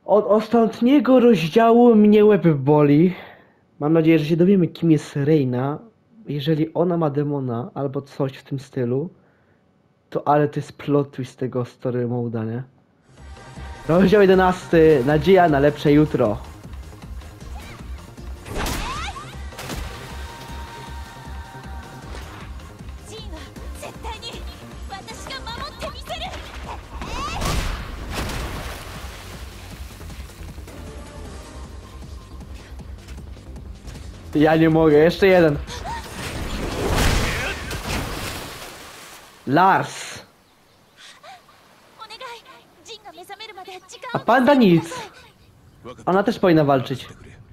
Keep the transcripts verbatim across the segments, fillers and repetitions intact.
Od ostatniego rozdziału mnie łeb boli. Mam nadzieję, że się dowiemy, kim jest Reina. Jeżeli ona ma demona albo coś w tym stylu, to ale to jest plot twist tego story mode'a, nie? Rozdział jedenasty. Nadzieja na lepsze jutro. ジーンは絶対に私が守ってみせる。 Ja nie mogę, jeszcze jeden. Lars. お願い、ジンが目覚めるまで時 A 間を panda 稼いで nic. ください。 Ona też powinna walczyć.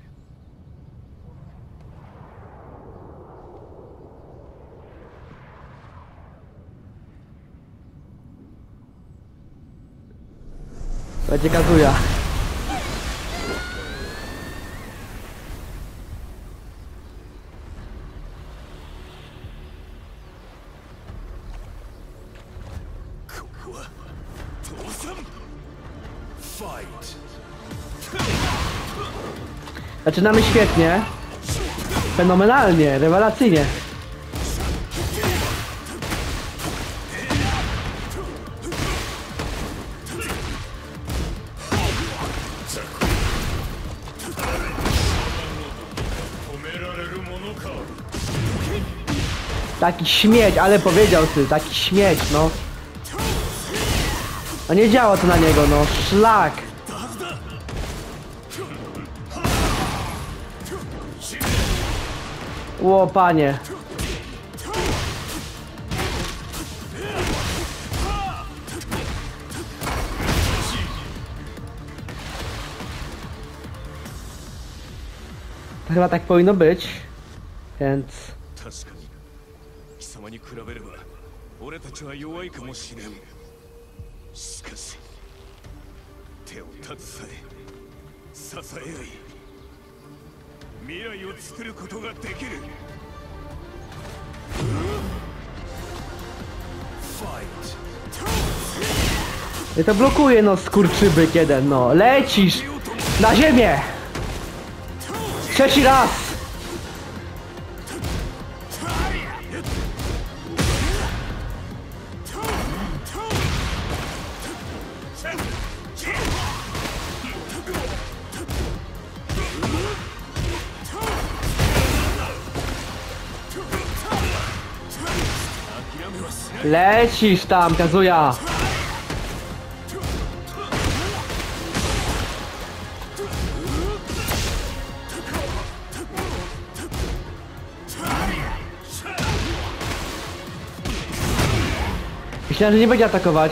Będzie Kazuya. Zaczynamy świetnie. Fenomenalnie, rewelacyjnie. Taki śmieć, ale powiedział ty, taki śmieć, no. No nie działa to na niego, no. Szlak. Ło, panie. To chyba tak powinno być, więc... 確かに貴様に比べれば俺たちは弱いかもしれん。しかし手を携え支え合い未来を作ることができる。 Ja to blokuje, no skurczybyk jeden, no. Lecisz! Na ziemię! Trzeci raz! Lecisz tam, Kazuya! Myślałem, że nie będzie atakować.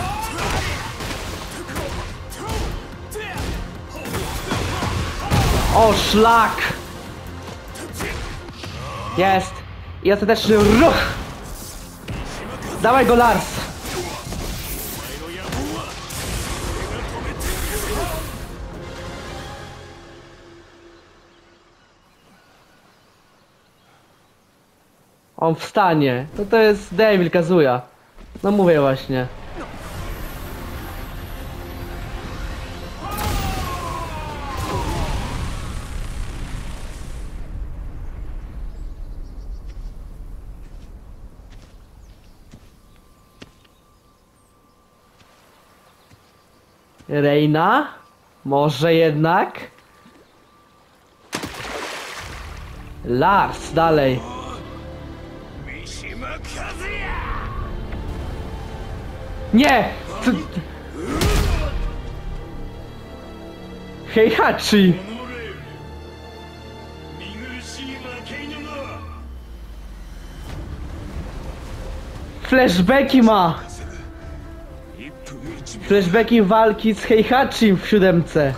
O, szlak! Jest! I ostateczny ruch! Dawaj go, Lars! On wstanie. No to jest Devil Kazuya. No mówię właśnie. Reina? Może jednak? Lars, dalej. Nie! Co... Heihachi! Flashbacki ma! Flashbacki walki z Heihachim w siódemce.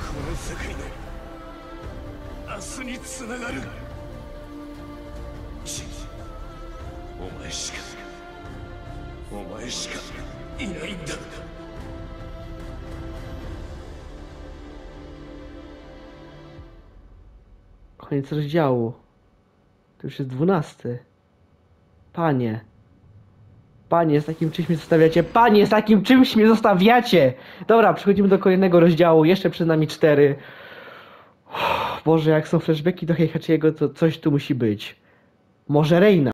明日につながる。お前しかお前しかいないんだ。 Koniec rozdziału. To już jest dwunasty. Panie. Panie, z takim czymś mnie zostawiacie. Panie, z takim czymś mnie zostawiacie. Dobra, przechodzimy do kolejnego rozdziału. Jeszcze przed nami cztery. Boże, jak są flashbacki do Heihachiego, to coś tu musi być. Może Reina.